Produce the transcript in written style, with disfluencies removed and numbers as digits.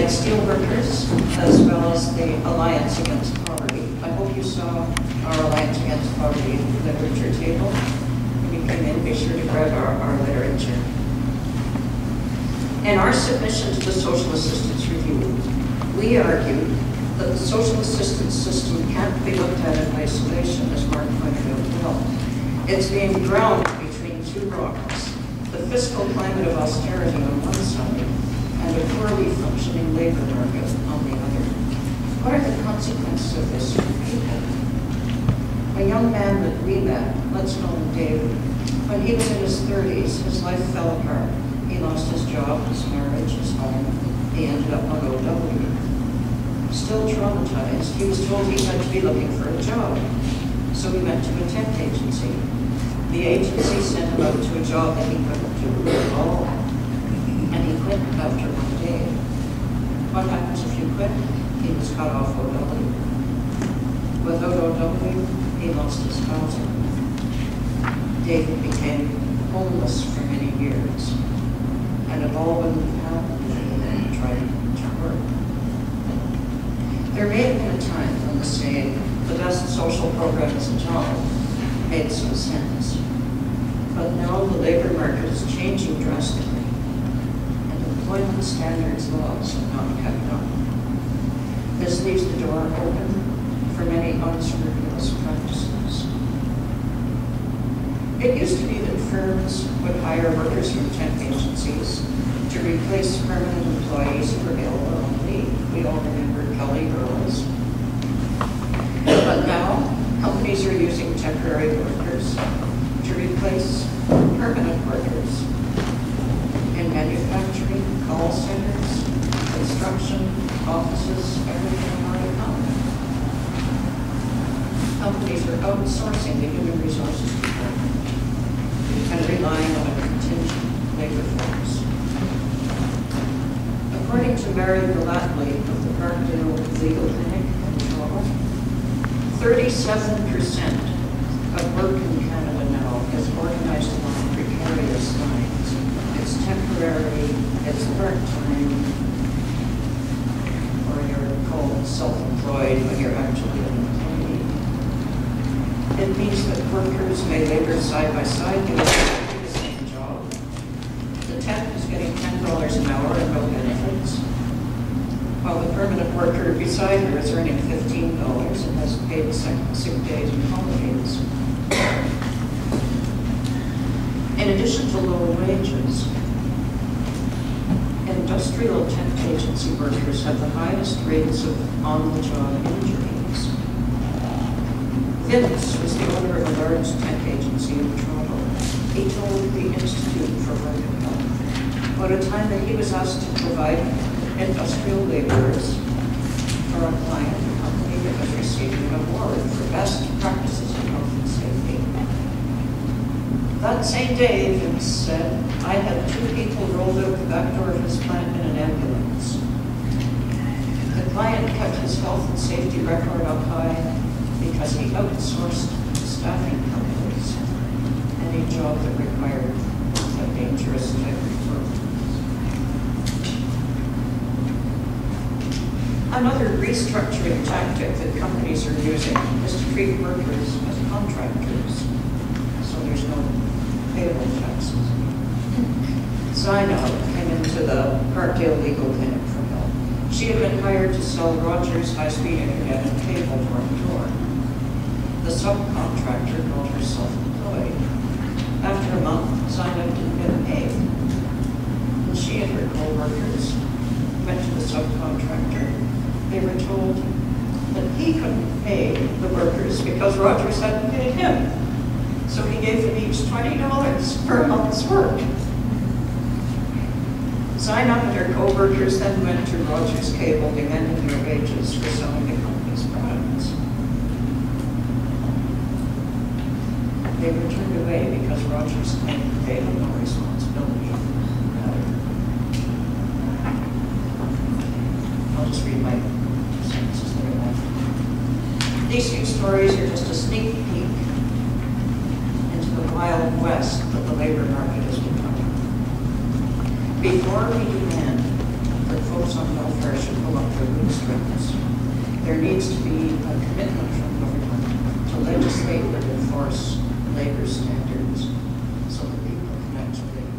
Steelworkers, as well as the Alliance Against Poverty. I hope you saw our Alliance Against Poverty literature table. When you came in, be sure to grab our literature. In our submission to the Social Assistance Review, we argued that the social assistance system can't be looked at in isolation, as Mark pointed out well. It's being drowned between two rocks, the fiscal climate of austerity on one side and a poorly functioning labor market on the other. What are the consequences of this for people? A young man that we met, let's know him David, when he was in his 30s, his life fell apart. He lost his job, his marriage, his home. He ended up on OW. Still traumatized, he was told he had to be looking for a job. So he went to a temp agency. The agency sent him out to a job that he couldn't do at all. And he quit after one day. What happens if you quit? He was cut off OW. Without OW, he lost his housing. David became homeless for many years. And it all wouldn't happen when he tried to work. There may have been a time when the saying, the best social program is a job, made some sense. But now the labor market is changing drastically, and employment standards laws are not kept up. This leaves the door open for many unscrupulous practices. It used to be that firms would hire workers from temp agencies to replace permanent employees who were ill or on leave. We all remember Kelly Girls. But now, companies are using temporary workers to replace permanent workers in manufacturing, call centers, construction, offices, everything around the economy. Companies are outsourcing the human resources department and relying on a contingent labor force. According to Mary Gallatley of the Parkdale Legal Clinic in Toronto, 37% of work in Canada now is organized along precarious lines. It's temporary, it's part-time, or you're called self-employed when you're actually an employee. It means that workers may labor side by side doing the same job. The temp is getting $10 an hour and no benefits, while the permanent worker beside her is earning $15 and has paid sick days and holidays. In addition to low wages, industrial temp agency workers have the highest rates of on-the-job injuries. Vince was the owner of a large temp agency in Toronto. He told the Institute for Work and Health about a time that he was asked to provide industrial laborers for a client company that was receiving an award for best practices in health and safety. That same day, Vince said, I had 2 people rolled out the back door of his plant in an ambulance. The client kept his health and safety record up high because he outsourced to staffing companies any job that required a dangerous type of work. Another restructuring tactic that companies are using is to treat workers as contractors, so there's no payroll taxes. Zina came into the Parkdale Legal Clinic for help. She had been hired to sell Rogers high-speed internet and cable door to door. The subcontractor called her self-employed. After a month, Zina didn't get paid. And she and her co-workers went to the subcontractor. They were told that he couldn't pay the workers because Rogers hadn't paid him. So he gave them each $20 per month's work. Zina and her co-workers then went to Rogers Cable demanding their wages for selling the company's products. They were turned away because Rogers claimed they had no responsibility. I'll just read my sentences that are left. These 6 stories are just a sneak peek into the wild west that the labor market is becoming. Before we demand that folks on welfare should pull up their bootstraps. There needs to be a commitment from government to legislate and enforce labor standards so that people can actually